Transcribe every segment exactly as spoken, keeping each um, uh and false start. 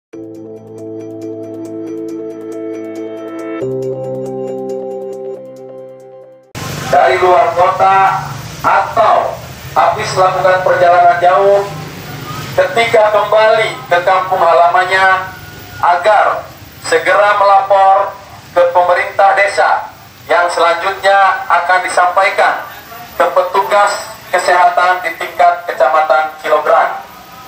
Dari luar kota atau habis melakukan perjalanan jauh, ketika kembali ke kampung halamannya agar segera melapor ke pemerintah desa yang selanjutnya akan disampaikan ke petugas kesehatan di tingkat kecamatan Cilograng.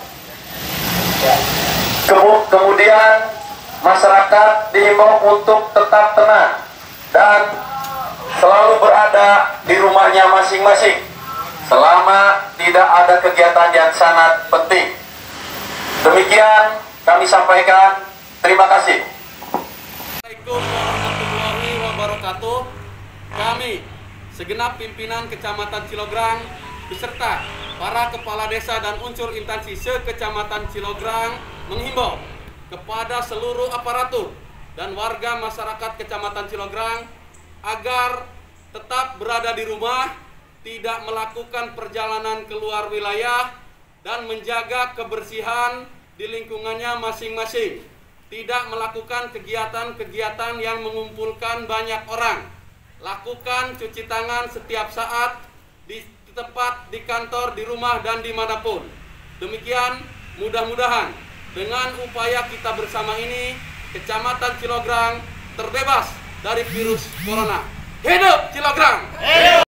Kemudian masyarakat dihimbau untuk tetap tenang dan selalu berada di rumahnya masing-masing selama tidak ada kegiatan yang sangat penting. Demikian kami sampaikan. Terima kasih. Assalamualaikum warahmatullahi wabarakatuh. Kami segenap pimpinan Kecamatan Cilograng beserta para kepala desa dan unsur instansi se-Kecamatan Cilograng menghimbau kepada seluruh aparatur dan warga masyarakat Kecamatan Cilograng agar tetap berada di rumah, tidak melakukan perjalanan keluar wilayah, dan menjaga kebersihan di lingkungannya masing-masing. Tidak melakukan kegiatan-kegiatan yang mengumpulkan banyak orang. Lakukan cuci tangan setiap saat di tempat, di kantor, di rumah, dan dimanapun. Demikian, mudah-mudahan dengan upaya kita bersama ini, Kecamatan Cilograng terbebas dari virus corona. Hidup Cilograng! Hidup!